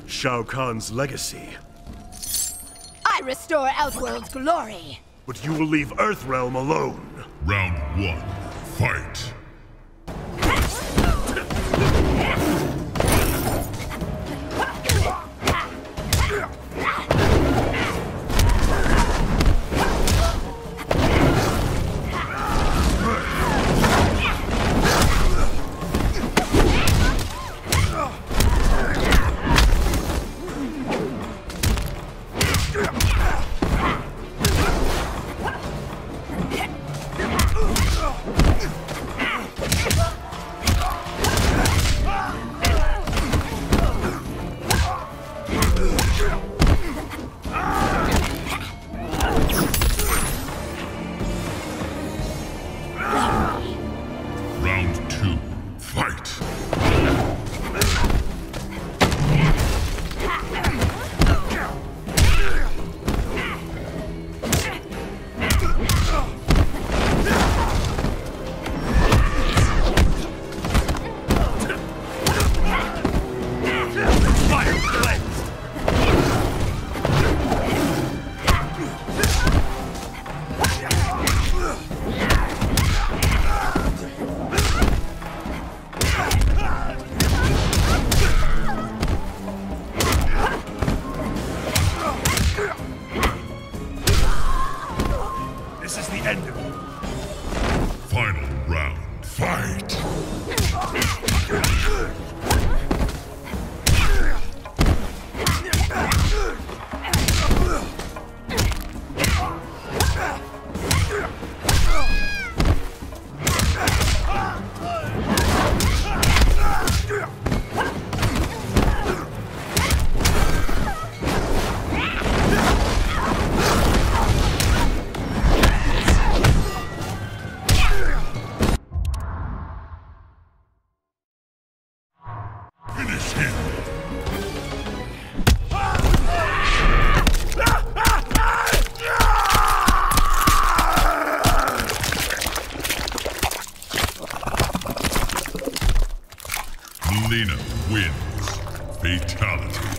Shao Kahn's legacy. I restore Outworld's glory. But you will leave Earthrealm alone. Round 1. Fight. Round 2. Fight. This is the end of it. Final round. Fight. Finish him. Mileena wins. Fatality.